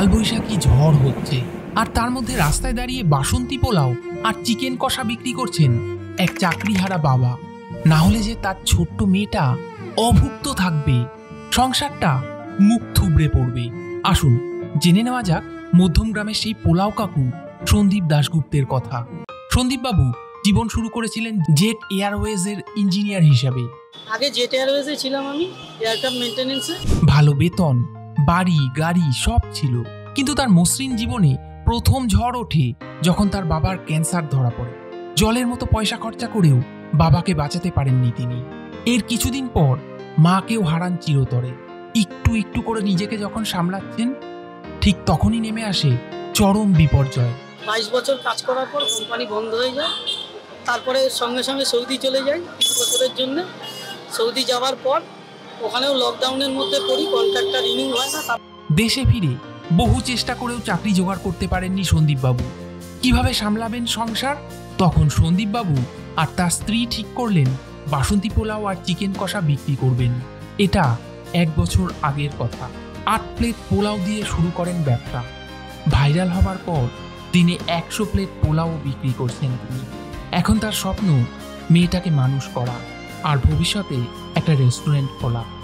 কালবৈশাখী ঝড় হচ্ছে, আর তার মধ্যে রাস্তায় দাঁড়িয়ে বাসন্তী পোলাও আর চিকেন কষা বিক্রি করছেন এক চাকরিহারা বাবা। না হলে যে তার ছোট্ট মেয়েটা অভুক্ত থাকবে, সংসারটা মুখ থুবড়ে পড়বে। আসুন জেনে নেওয়া যাক মধ্যম গ্রামের সেই পোলাও কাকু সন্দীপ দাশগুপ্তের কথা। সন্দীপ বাবু জীবন শুরু করেছিলেন জেট এয়ারওয়েজের ইঞ্জিনিয়ার হিসাবে। আগে জেট এয়ারওয়েজে ছিলাম আমি, এয়ারক্রাফট মেইনটেনেন্সে। ভালো বেতন, বাড়ি গাড়ি সব ছিল, কিন্তু তার মসৃণ জীবনে প্রথম ঝড় ওঠে যখন তার বাবার ক্যান্সার ধরা পড়ে। জলের মতো পয়সা খরচা করেও বাবাকে বাঁচাতে পারেননি তিনি। এর কিছুদিন পর মাকেও হারান চিরতরে। একটু একটু করে নিজেকে যখন সামলাচ্ছেন, ঠিক তখনই নেমে আসে চরম বিপর্যয়। 22 বছর কাজ করার পর কোম্পানি বন্ধ হয়ে যায়। তারপরে সঙ্গে সঙ্গে সৌদি চলে যাই 3 বছরের জন্য। সৌদি যাওয়ার পর ওখানেও লকডাউনের মধ্যে পড়ি, কন্ট্রাক্টটা রিনিউ হয় না। দেশে ফিরে বহু চেষ্টা করেও চাকরি জোগাড় করতে পারেননি সন্দীপ বাবু। কিভাবে সামলাবেন সংসার? তখন সন্দীপ বাবু আর তার স্ত্রী ঠিক করলেন বাসন্তী পোলাও আর চিকেন কষা বিক্রি করবেন। এটা 1 বছর আগের কথা। 8 প্লেট পোলাও দিয়ে শুরু করেন ব্যবসা। ভাইরাল হবার পর দিনে 100 প্লেট পোলাও বিক্রি করছেন তিনি। এখন তার স্বপ্ন মেয়েটাকে মানুষ করা আর ভবিষ্যতে একটা রেস্টুরেন্ট খোলা।